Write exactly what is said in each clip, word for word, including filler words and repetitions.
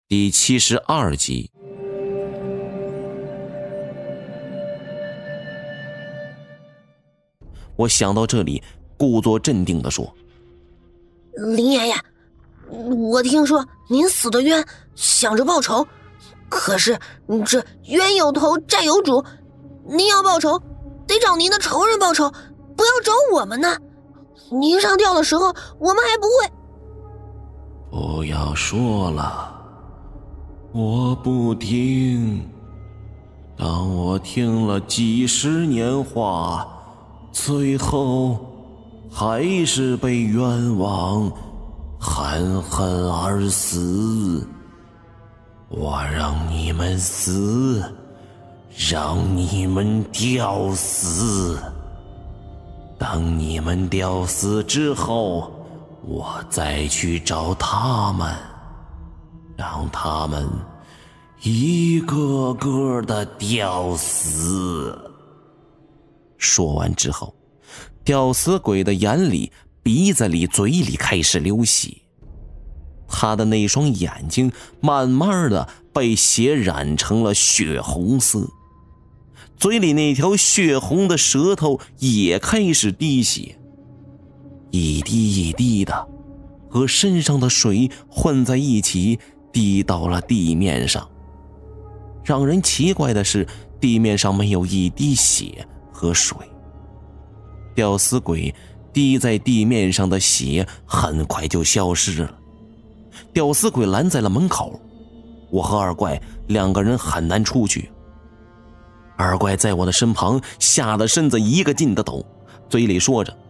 第七十二集。我想到这里，故作镇定地说： 林爷爷，我听说您死得冤，想着报仇，可是这冤有头债有主，您要报仇得找您的仇人报仇，不要找我们呢。您上吊的时候我们还不会。 不要说了，我不听。当我听了几十年话，最后还是被冤枉，含恨而死。我让你们死，让你们吊死。等你们吊死之后，我再去找他们，让他们一个个的吊死。说完之后，吊死鬼的眼里、鼻子里、嘴里开始流血，他的那双眼睛慢慢的被血染成了血红色，嘴里那条血红的舌头也开始滴血，一滴一滴的和身上的水混在一起，滴到了地面上。让人奇怪的是，地面上没有一滴血和水。吊死鬼滴在地面上的血很快就消失了。吊死鬼拦在了门口，我和二怪两个人很难出去。二怪在我的身旁，吓得身子一个劲的抖，嘴里说着：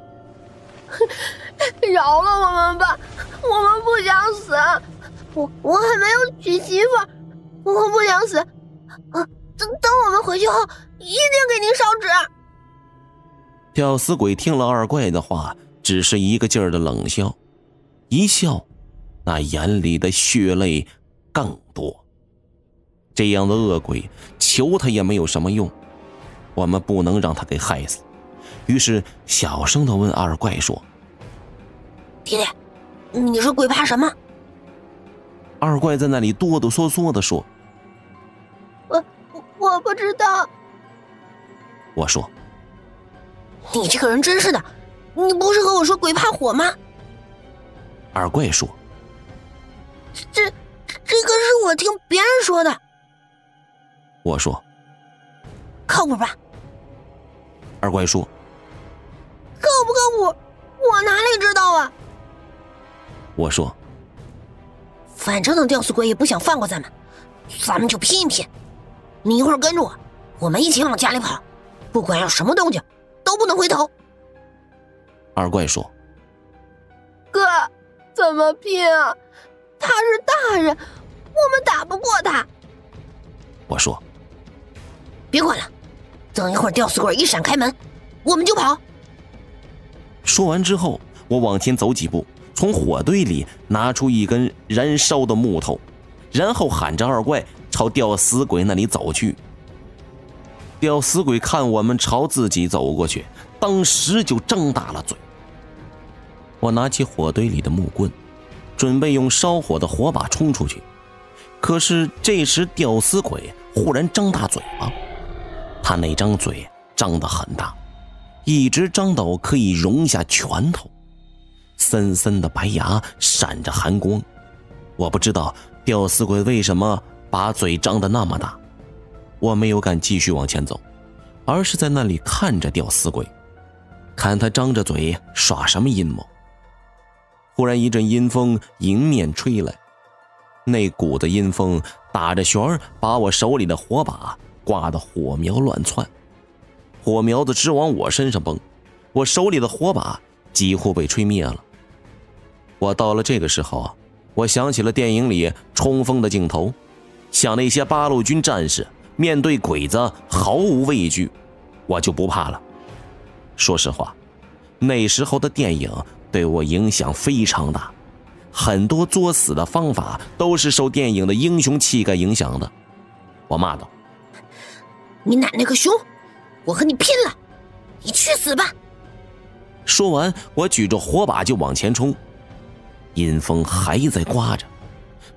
饶了我们吧，我们不想死，我我还没有娶媳妇，我不想死，啊，等等我们回去后一定给您烧纸。 吊死鬼听了二怪的话，只是一个劲儿的冷笑，一笑，那眼里的血泪更多。这样的恶鬼，求他也没有什么用，我们不能让他给害死。于是小声地问二怪说： 弟弟，你说鬼怕什么？ 二怪在那里哆哆嗦嗦地说： 我我不知道。 我说： 你这个人真是的，你不是和我说鬼怕火吗？ 二怪说： 这这个是我听别人说的。 我说： 靠谱吧？ 二怪说： 靠不靠谱我哪里知道啊。 我说： 反正那吊死鬼也不想放过咱们，咱们就拼一拼。你一会儿跟着我，我们一起往家里跑，不管有什么动静都不能回头。 二怪说： 哥，怎么拼啊？他是大人，我们打不过他。 我说： 别管了，等一会儿吊死鬼一闪开门，我们就跑。 说完之后，我往前走几步，从火堆里拿出一根燃烧的木头，然后喊着二怪朝吊死鬼那里走去。吊死鬼看我们朝自己走过去，当时就张大了嘴。我拿起火堆里的木棍，准备用烧火的火把冲出去，可是这时吊死鬼忽然张大嘴巴，他那张嘴张得很大，一直张到可以容下拳头，森森的白牙闪着寒光。我不知道吊死鬼为什么把嘴张得那么大，我没有敢继续往前走，而是在那里看着吊死鬼，看他张着嘴耍什么阴谋。忽然一阵阴风迎面吹来，那股子阴风打着旋儿，把我手里的火把刮得火苗乱窜，火苗子直往我身上蹦，我手里的火把几乎被吹灭了。我到了这个时候啊，我想起了电影里冲锋的镜头，想那些八路军战士面对鬼子毫无畏惧，我就不怕了。说实话，那时候的电影对我影响非常大，很多作死的方法都是受电影的英雄气概影响的。我骂道： 你奶奶个熊，我和你拼了，你去死吧！ 说完，我举着火把就往前冲，阴风还在刮着，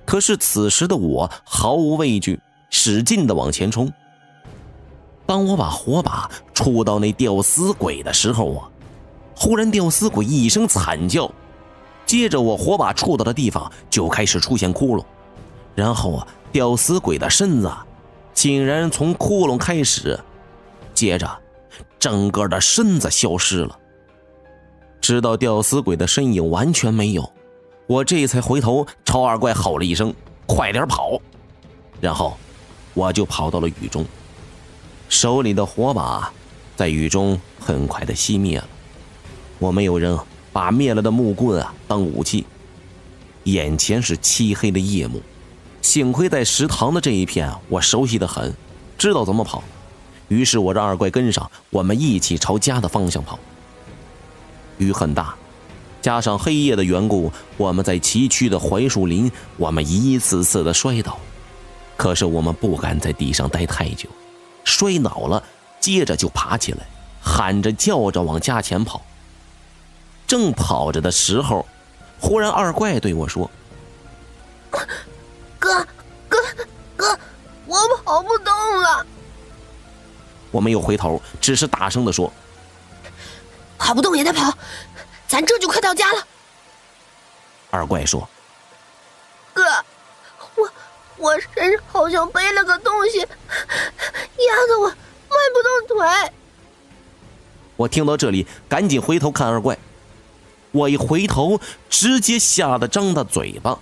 可是此时的我毫无畏惧，使劲地往前冲。当我把火把触到那吊死鬼的时候啊，忽然吊死鬼一声惨叫，接着我火把触到的地方就开始出现窟窿，然后啊，吊死鬼的身子竟然从窟窿开始，接着整个的身子消失了。直到吊死鬼的身影完全没有，我这才回头朝二怪吼了一声：“快点跑！”然后我就跑到了雨中，手里的火把在雨中很快的熄灭了。我没有扔把灭了的木棍啊当武器。眼前是漆黑的夜幕，幸亏在食堂的这一片我熟悉得很，知道怎么跑。于是我让二怪跟上，我们一起朝家的方向跑。雨很大，加上黑夜的缘故，我们在崎岖的槐树林，我们一次次的摔倒。可是我们不敢在地上待太久，摔倒了接着就爬起来，喊着叫着往家前跑。正跑着的时候，忽然二怪对我说：“ 哥哥哥，我跑不动了。” 我没有回头，只是大声地说：“ 跑不动也得跑，咱这就快到家了。” 二怪说：“ 哥，我我身上好像背了个东西，压得我迈不动腿。” 我听到这里，赶紧回头看二怪。我一回头，直接吓得张大嘴巴。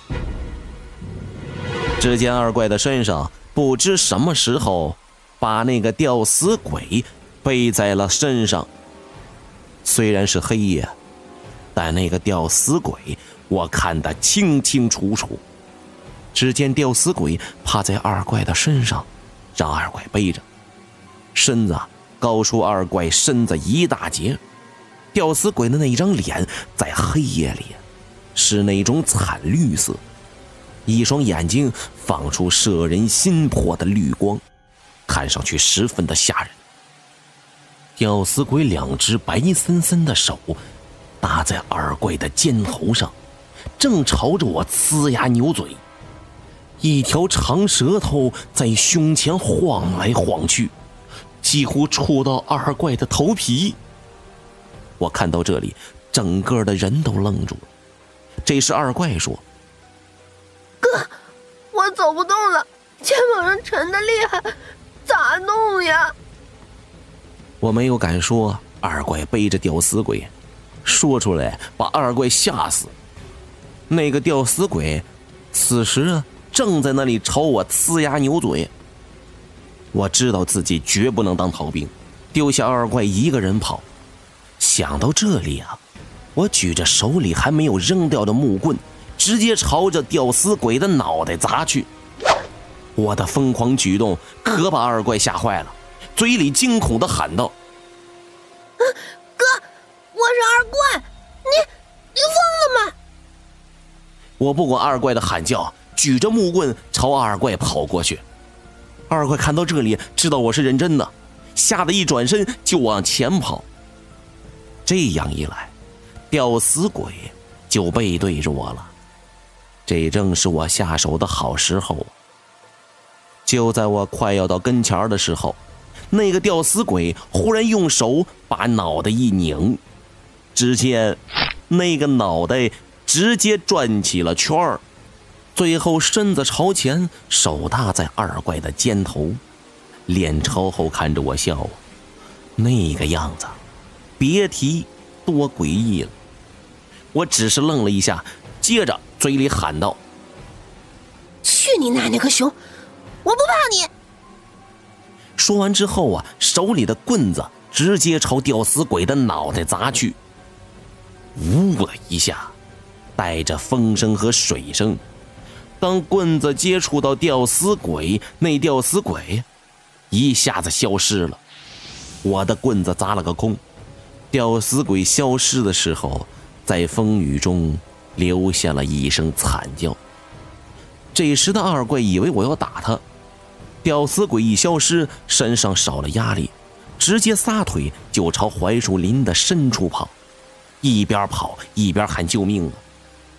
只见二怪的身上不知什么时候把那个吊死鬼背在了身上。虽然是黑夜，但那个吊死鬼我看得清清楚楚。只见吊死鬼趴在二怪的身上，让二怪背着，身子高出二怪身子一大截。吊死鬼的那一张脸在黑夜里是那种惨绿色，一双眼睛放出摄人心魄的绿光，看上去十分的吓人。吊死鬼两只白森森的手搭在二怪的肩头上，正朝着我呲牙扭嘴，一条长舌头在胸前晃来晃去，几乎触到二怪的头皮。我看到这里，整个的人都愣住了。这时二怪说：“ 哥，我走不动了，肩膀上沉得厉害，咋弄呀？” 我没有敢说二怪背着吊死鬼，说出来把二怪吓死。那个吊死鬼此时正在那里朝我呲牙扭嘴。我知道自己绝不能当逃兵，丢下二怪一个人跑。想到这里啊，我举着手里还没有扔掉的木棍，直接朝着吊死鬼的脑袋砸去。我的疯狂举动可把二怪吓坏了，嘴里惊恐地喊道：“ 哥，我是二怪，你你疯了吗？” 我不管二怪的喊叫，举着木棍朝二怪跑过去。二怪看到这里，知道我是认真的，吓得一转身就往前跑。这样一来，吊死鬼就背对着我了。这正是我下手的好时候。就在我快要到跟前的时候，那个吊死鬼忽然用手把脑袋一拧，只见那个脑袋直接转起了圈儿，最后身子朝前，手搭在二怪的肩头，脸朝后看着我笑啊，那个样子别提多诡异了。我只是愣了一下，接着嘴里喊道：“ 去你奶奶个熊，我不怕你！” 说完之后啊，手里的棍子直接朝吊死鬼的脑袋砸去。呜了一下，带着风声和水声。当棍子接触到吊死鬼，那吊死鬼一下子消失了。我的棍子砸了个空。吊死鬼消失的时候，在风雨中留下了一声惨叫。这时的二怪以为我要打他，吊死鬼一消失，身上少了压力，直接撒腿就朝槐树林的深处跑，一边跑一边喊救命啊！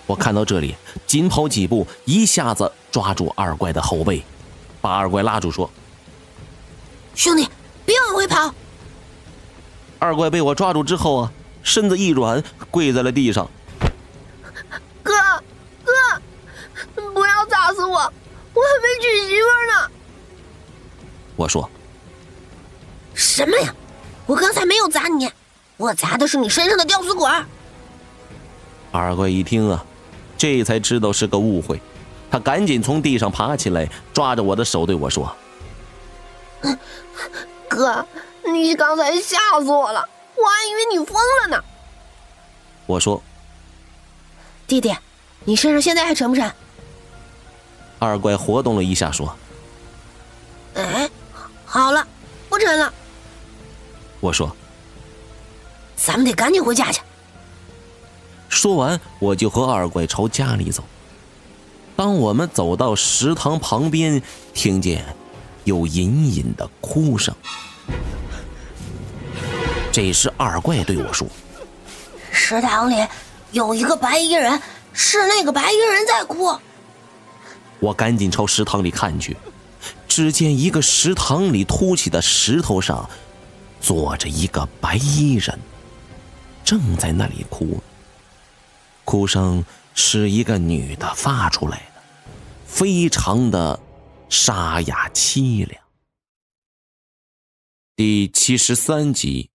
我看到这里，紧跑几步，一下子抓住二怪的后背，把二怪拉住说：“ 兄弟，别往回跑！” 二怪被我抓住之后啊，身子一软，跪在了地上。 哥，哥，不要砸死我，我还没娶媳妇呢。 我说：“ 什么呀？我刚才没有砸你，我砸的是你身上的吊死鬼。” 二怪一听啊，这才知道是个误会，他赶紧从地上爬起来，抓着我的手对我说：“ 哥，你刚才吓死我了，我还以为你疯了呢。” 我说：“ 弟弟，你身上现在还沉不沉？” 二怪活动了一下说：“ 哎，好了，不沉了。” 我说：“ 咱们得赶紧回家去。” 说完，我就和二怪朝家里走。当我们走到食堂旁边，听见有隐隐的哭声。这时二怪对我说：“ 食堂里有一个白衣人，是那个白衣人在哭。” 我赶紧朝食堂里看去，只见一个食堂里凸起的石头上坐着一个白衣人，正在那里哭。哭声是一个女的发出来的，非常的沙哑凄凉。第七十三集。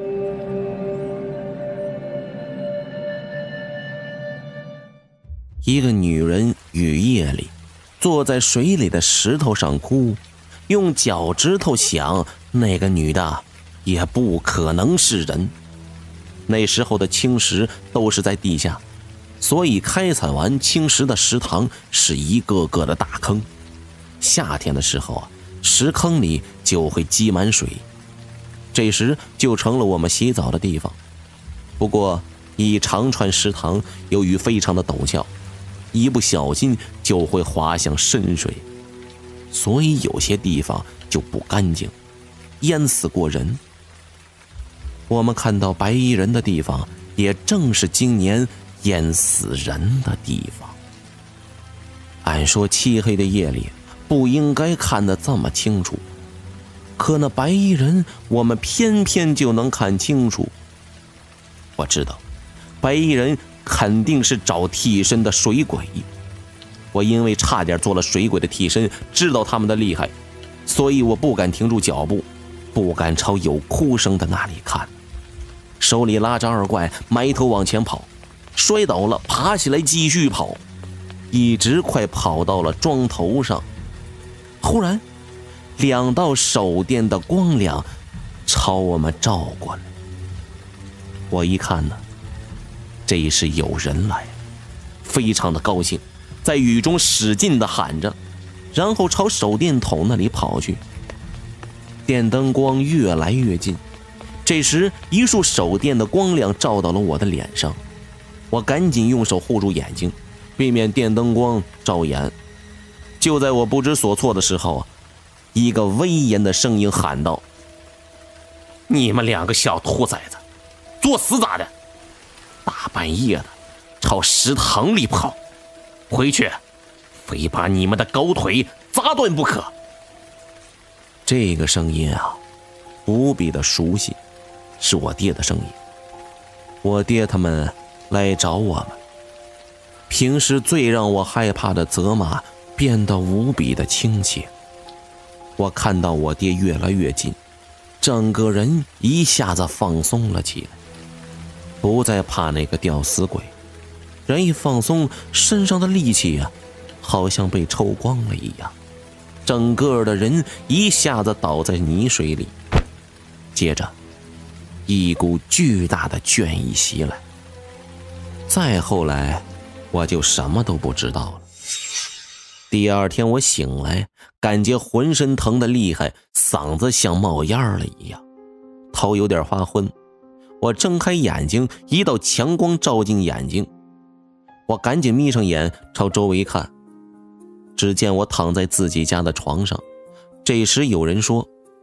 一个女人雨夜里坐在水里的石头上哭，用脚趾头想，那个女的也不可能是人。那时候的青石都是在地下，所以开采完青石的石塘是一个个的大坑。夏天的时候啊，石坑里就会积满水，这时就成了我们洗澡的地方。不过一长串石塘由于非常的陡峭，一不小心就会滑向深水，所以有些地方就不干净，淹死过人。我们看到白衣人的地方，也正是今年淹死人的地方。按说漆黑的夜里不应该看得这么清楚，可那白衣人我们偏偏就能看清楚。我知道白衣人肯定是找替身的水鬼，我因为差点做了水鬼的替身，知道他们的厉害，所以我不敢停住脚步，不敢朝有哭声的那里看，手里拉着二怪埋头往前跑，摔倒了爬起来继续跑，一直快跑到了庄头上。忽然两道手电的光亮朝我们照过来，我一看呢，这是有人来了，非常的高兴，在雨中使劲地喊着，然后朝手电筒那里跑去。电灯光越来越近，这时一束手电的光亮照到了我的脸上，我赶紧用手护住眼睛，避免电灯光照眼。就在我不知所措的时候啊，一个威严的声音喊道：“你们两个小兔崽子，作死咋的？大半夜的朝食堂里跑，回去非把你们的狗腿砸断不可。”这个声音啊，无比的熟悉，是我爹的声音。我爹他们来找我们，平时最让我害怕的责骂变得无比的亲切。我看到我爹越来越近，整个人一下子放松了起来，不再怕那个吊死鬼。人一放松，身上的力气啊，好像被抽光了一样，整个的人一下子倒在泥水里。接着一股巨大的倦意袭来，再后来我就什么都不知道了。第二天我醒来，感觉浑身疼得厉害，嗓子像冒烟了一样，头有点发昏。我睁开眼睛，一道强光照进眼睛，我赶紧眯上眼朝周围看，只见我躺在自己家的床上。这时有人说：“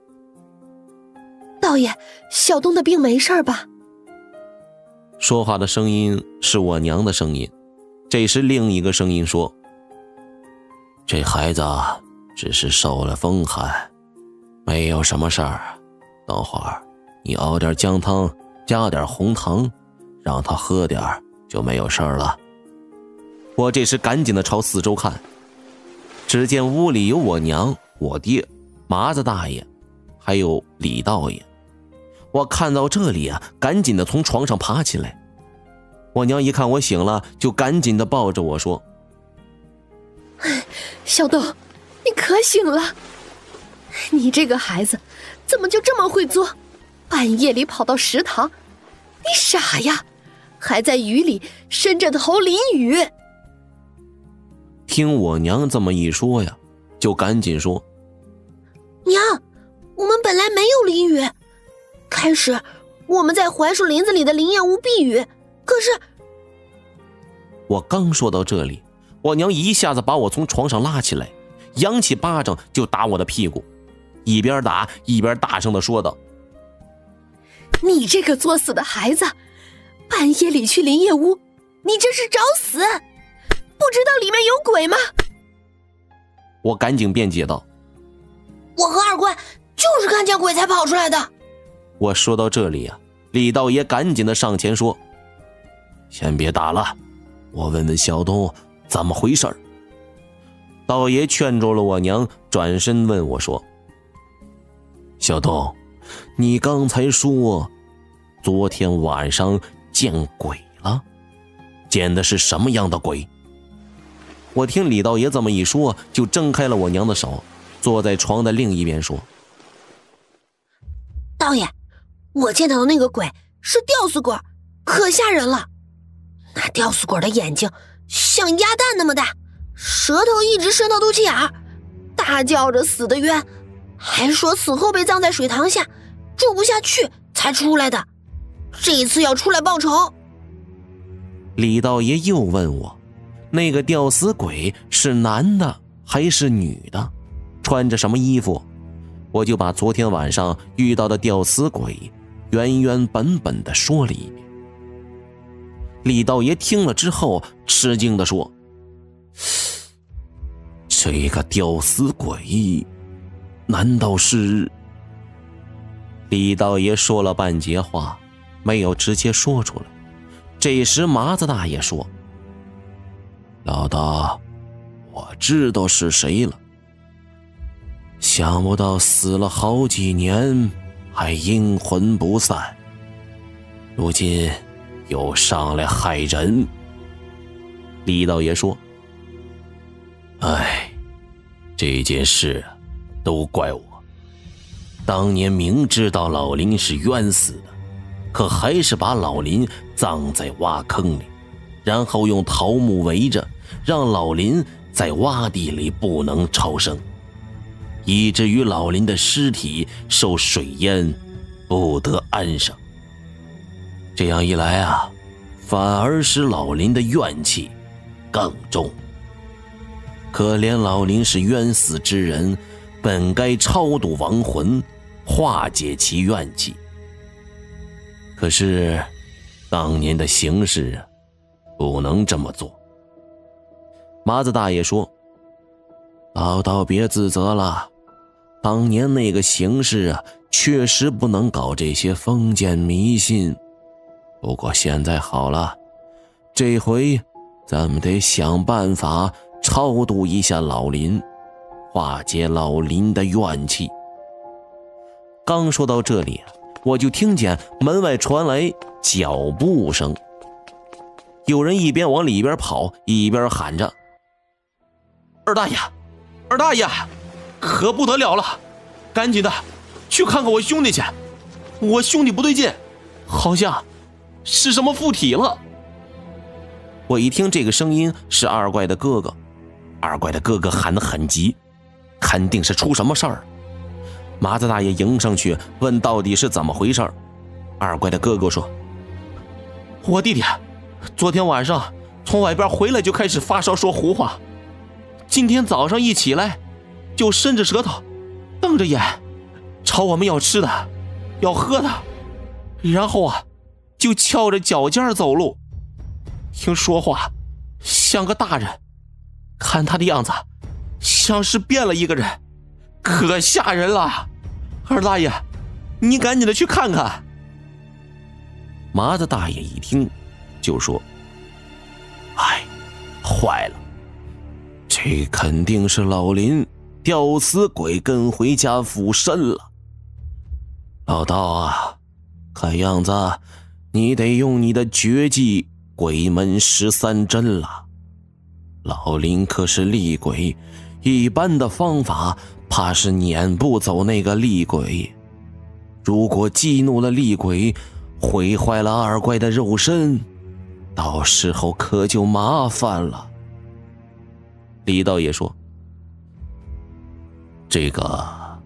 道爷，小东的病没事吧？” 说话的声音是我娘的声音， 这时另一个声音说：这孩子只是受了风寒，没有什么事儿，等会儿你熬点姜汤，加点红糖，让他喝点就没有事儿了。我这时赶紧的朝四周看，只见屋里有我娘、我爹、麻子大爷还有李道爷。我看到这里啊，赶紧的从床上爬起来。我娘一看我醒了，就赶紧的抱着我说： 小豆，你可醒了，你这个孩子怎么就这么会做，半夜里跑到食堂，你傻呀，还在雨里伸着头淋雨。 听我娘这么一说呀，就赶紧说： 娘，我们本来没有淋雨，开始我们在槐树林子里的林燕屋避雨，可是…… 我刚说到这里，我娘一下子把我从床上拉起来，扬起巴掌就打我的屁股，一边打一边大声地说道： 你这个作死的孩子，半夜里去林燕屋，你这是找死，不知道里面有鬼吗？ 我赶紧辩解道： 我和二怪就是看见鬼才跑出来的。 我说到这里啊，李道爷赶紧的上前说：先别打了，我问问小东怎么回事。道爷劝住了我娘，转身问我说：小东，你刚才说昨天晚上见鬼了，见的是什么样的鬼？我听李道爷这么一说，就挣开了我娘的手，坐在床的另一边说： 道爷，我见到的那个鬼是吊死鬼，可吓人了。那吊死鬼的眼睛像鸭蛋那么大，舌头一直伸到肚脐眼儿，大叫着死得冤，还说死后被葬在水塘下，住不下去才出来的，这一次要出来报仇。 李道爷又问我，那个吊死鬼是男的还是女的，穿着什么衣服？我就把昨天晚上遇到的吊死鬼原原本本的说了一遍。李道爷听了之后吃惊地说：这个吊死鬼难道是……李道爷说了半截话，没有直接说出来。这时麻子大爷说：老大，我知道是谁了，想不到死了好几年还阴魂不散，如今又上来害人。李道爷说：哎，这件事都怪我，当年明知道老林是冤死的，可还是把老林葬在挖坑里，然后用桃木围着，让老林在洼地里不能超生，以至于老林的尸体受水淹，不得安生。这样一来啊，反而使老林的怨气更重。可怜老林是冤死之人，本该超度亡魂，化解其怨气。可是当年的形势啊，不能这么做。麻子大爷说：老道别自责了，当年那个形势啊，确实不能搞这些封建迷信。不过现在好了，这回咱们得想办法超度一下老林，化解老林的怨气。刚说到这里，我就听见门外传来脚步声，有人一边往里边跑，一边喊着：二大爷，二大爷，可不得了了，赶紧的去看看我兄弟去，我兄弟不对劲，好像是什么附体了。我一听这个声音是二怪的哥哥，二怪的哥哥喊得很急，肯定是出什么事儿。麻子大爷迎上去问到底是怎么回事。二怪的哥哥说：我弟弟昨天晚上从外边回来就开始发烧说胡话，今天早上一起来就伸着舌头瞪着眼朝我们要吃的要喝的，然后啊就翘着脚尖走路，听说话像个大人，看他的样子像是变了一个人，可吓人了。二大爷，你赶紧的去看看。麻子大爷一听就说：哎，坏了，这肯定是老林吊死鬼跟回家附身了。老道啊，看样子你得用你的绝技鬼门十三针了。老林可是厉鬼，一般的方法怕是撵不走那个厉鬼。如果激怒了厉鬼，毁坏了二怪的肉身，到时候可就麻烦了。李道爷说：这个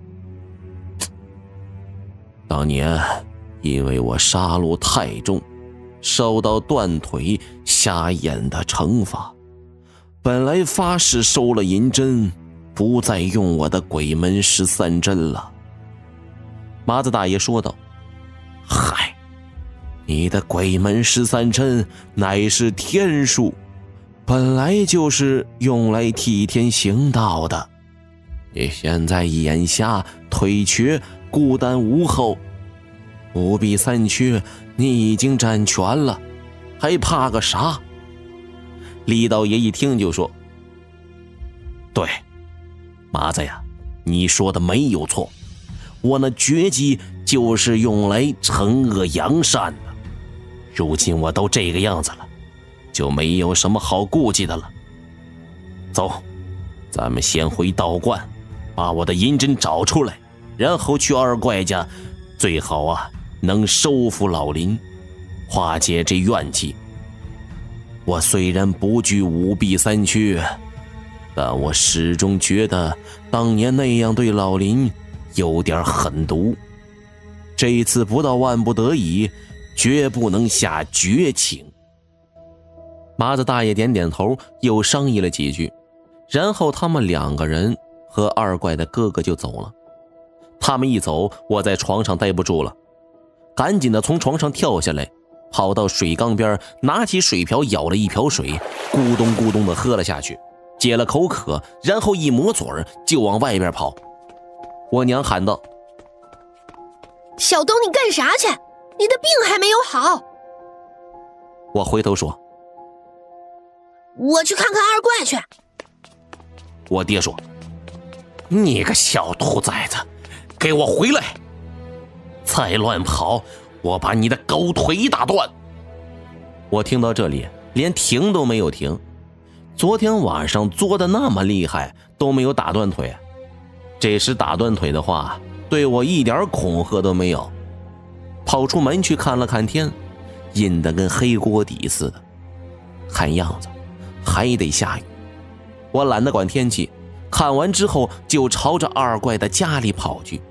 当年因为我杀戮太重，受到断腿瞎眼的惩罚，本来发誓收了银针，不再用我的鬼门十三针了。麻子大爷说道：嗨，你的鬼门十三针乃是天术，本来就是用来替天行道的。你现在眼瞎腿瘸，孤单无后，五弊三缺你已经占全了，还怕个啥？李道爷一听就说：对，麻子呀，你说的没有错，我那绝技就是用来惩恶扬善的。如今我都这个样子了，就没有什么好顾忌的了。走，咱们先回道观，把我的银针找出来，然后去二怪家，最好啊能收服老林，化解这怨气。我虽然不惧五弊三缺，但我始终觉得当年那样对老林有点狠毒，这一次不到万不得已，绝不能下绝情。麻子大爷点点头，又商议了几句，然后他们两个人和二怪的哥哥就走了。他们一走，我在床上待不住了，赶紧的从床上跳下来，跑到水缸边，拿起水瓢舀了一瓢水，咕咚咕咚的喝了下去，解了口渴，然后一抹嘴就往外边跑。我娘喊道： 小东，你干啥去？你的病还没有好。 我回头说： 我去看看二怪去。 我爹说：你个小兔崽子，给我回来！再乱跑，我把你的狗腿打断！我听到这里，连停都没有停。昨天晚上作的那么厉害，都没有打断腿。这时打断腿的话，对我一点恐吓都没有。跑出门去看了看天，阴得跟黑锅底似的，看样子还得下雨。我懒得管天气，看完之后就朝着二怪的家里跑去。